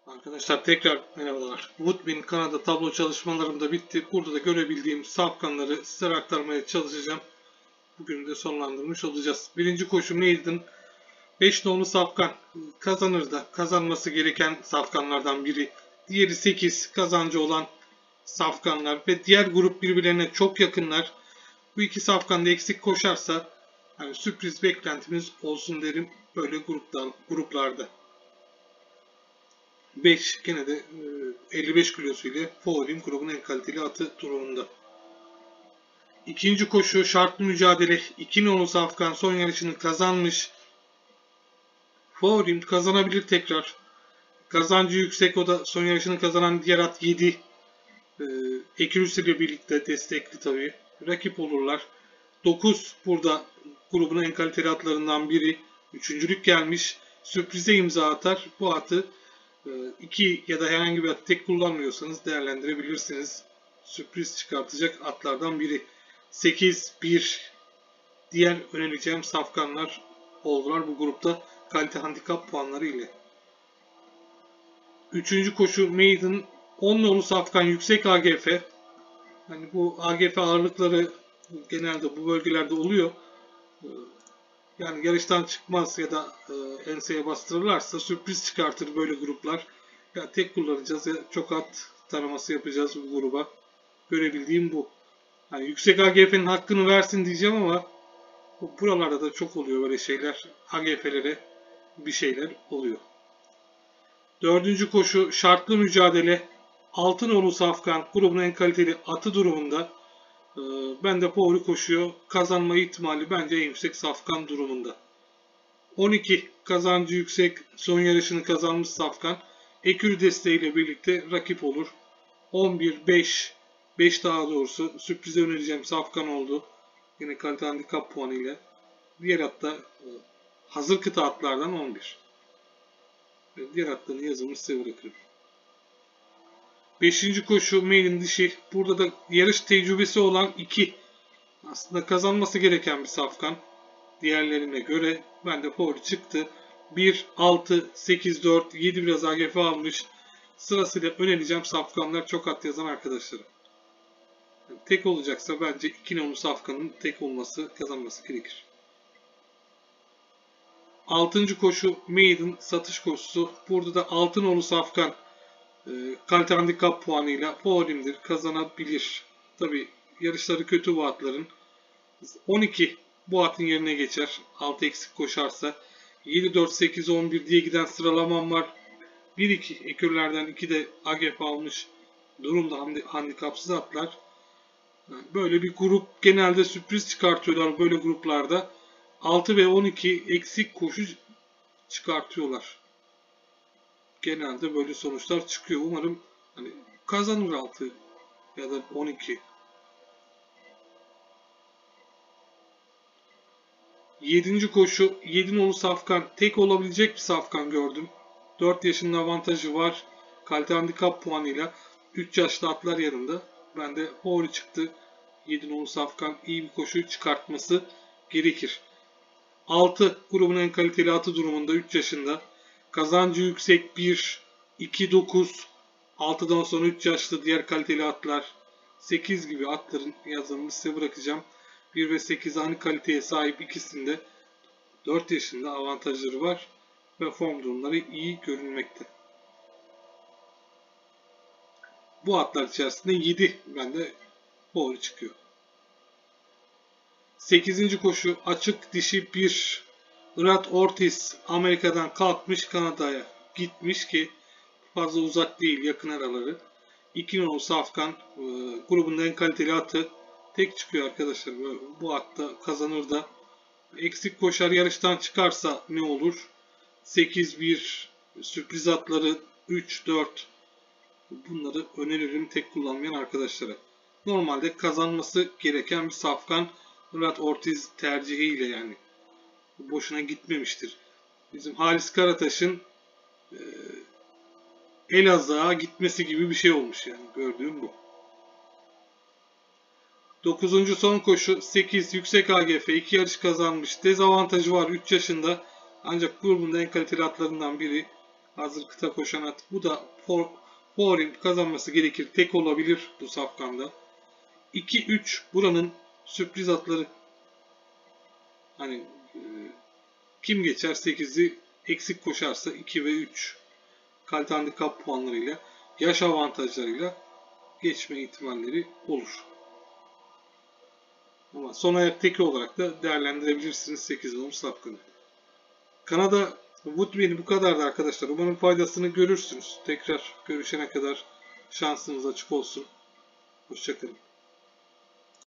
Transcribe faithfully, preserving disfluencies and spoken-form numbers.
Arkadaşlar tekrar merhabalar. Woodbin Kanada tablo çalışmalarım da bitti. Burada da görebildiğim safkanları size aktarmaya çalışacağım. Bugün de sonlandırmış olacağız. Birinci koşu Maiden. beş nolu safkan kazanır da kazanması gereken safkanlardan biri. Diğeri sekiz kazancı olan safkanlar ve diğer grup birbirlerine çok yakınlar. Bu iki safkan da eksik koşarsa yani sürpriz beklentimiz olsun derim böyle gruplar, gruplarda. beş gene de elli beş kilosu ile favorim grubun en kaliteli atı durumunda. İkinci koşu şartlı mücadele. iki nolu safkan son yarışını kazanmış. Favorim kazanabilir tekrar. Kazancı yüksek, o da son yarışını kazanan diğer at yedi. Ee, Ekürüs ile birlikte destekli tabii. Rakip olurlar. dokuz burada grubun en kaliteli atlarından biri. Üçüncülük gelmiş. Sürprize imza atar. Bu atı iki ya da herhangi bir atı tek kullanmıyorsanız değerlendirebilirsiniz. Sürpriz çıkartacak atlardan biri. sekiz bir diğer önereceğim safkanlar oldular bu grupta kalite handikap puanları ile. Üçüncü koşu Maiden on nolu safkan yüksek A G F. Yani bu A G F ağırlıkları genelde bu bölgelerde oluyor. Yani yarıştan çıkmaz ya da e, enseye bastırırlarsa sürpriz çıkartır böyle gruplar. Ya tek kullanacağız ya çok at taraması yapacağız bu gruba. Görebildiğim bu. Yani yüksek A G F'nin hakkını versin diyeceğim ama buralarda da çok oluyor böyle şeyler. A G F'lere bir şeyler oluyor. Dördüncü koşu şartlı mücadele. altı nolu safkan grubun en kaliteli atı durumunda. Ben de favori koşuyor. Kazanma ihtimali bence en yüksek safkan durumunda. on iki kazancı yüksek son yarışını kazanmış safkan. Ekürü desteğiyle birlikte rakip olur. on bir beş beş daha doğrusu sürprize önereceğim safkan oldu. Yine kalite handikap puanı ile. Diğer hatta hazır kıta atlardan on bir. Diğer hatlarını yazılmış size bırakırım. Beşinci koşu Maiden dişi. Burada da yarış tecrübesi olan iki. Aslında kazanması gereken bir safkan. Diğerlerine göre ben de favori çıktı. bir, altı, sekiz, dört, yedi biraz A G F almış. Sırasıyla önereceğim safkanlar çok at yazan arkadaşlarım. Yani tek olacaksa bence iki nolu safkanın tek olması kazanması gerekir. Altıncı koşu Maiden satış koşusu. Burada da altı nolu safkan e, kalite handikap puanıyla favorimdir. Kazanabilir. Tabi yarışları kötü bu atların. on iki bu atın yerine geçer. altı eksik koşarsa. yedi, dört, sekiz, on bir diye giden sıralamam var. bir iki ekürlerden iki de A G F almış durumda handikapsız atlar. Böyle bir grup genelde sürpriz çıkartıyorlar böyle gruplarda. altı ve on iki eksik koşu çıkartıyorlar. Genelde böyle sonuçlar çıkıyor. Umarım hani kazanır altı ya da on iki. yedinci koşu yedi nolu safkan tek olabilecek bir safkan gördüm. dört yaşının avantajı var. Kalite handikap puanıyla üç yaşlı atlar yanında. Ben de favori çıktı. yedi nolu safkan iyi bir koşu çıkartması gerekir. altı grubun en kaliteli atı durumunda üç yaşında. Kazancı yüksek bir, iki, dokuz, altıdan sonra üç yaşlı diğer kaliteli atlar. sekiz gibi atların yazımını size bırakacağım. bir ve sekiz aynı kaliteye sahip ikisinde dört yaşında avantajları var ve form durumları iyi görünmekte. Bu atlar içerisinde yedi bende favori çıkıyor. sekizinci koşu açık dişi bir. Irat Ortiz Amerika'dan kalkmış Kanada'ya gitmiş ki fazla uzak değil, yakın araları. iki nolu safkan e, grubun en kaliteli atı tek çıkıyor arkadaşlar. Bu atta kazanır da eksik koşar yarıştan çıkarsa ne olur? sekiz bir sürpriz atları üç dört bunları öneririm tek kullanmayan arkadaşlara. Normalde kazanması gereken bir safkan Irat Ortiz tercihiyle yani. Boşuna gitmemiştir. Bizim Halis Karataş'ın e, Elazığ'a gitmesi gibi bir şey olmuş yani. Gördüğüm bu. dokuzuncu son koşu sekiz yüksek A G F iki yarış kazanmış. Dezavantajı var üç yaşında. Ancak grubun en kaliteli atlarından biri. Hazır kıta koşan at. Bu da favorim kazanması gerekir. Tek olabilir bu safkanda. iki üç buranın sürpriz atları. Hani e, kim geçer sekizi eksik koşarsa iki ve üç kalite handikap puanlarıyla, yaş avantajlarıyla geçme ihtimalleri olur. Ama son ayak teki olarak da değerlendirebilirsiniz sekiz numaralı safkanı. Kanada Woodbine bu kadardı arkadaşlar. Umarım faydasını görürsünüz. Tekrar görüşene kadar şansınız açık olsun. Hoşçakalın.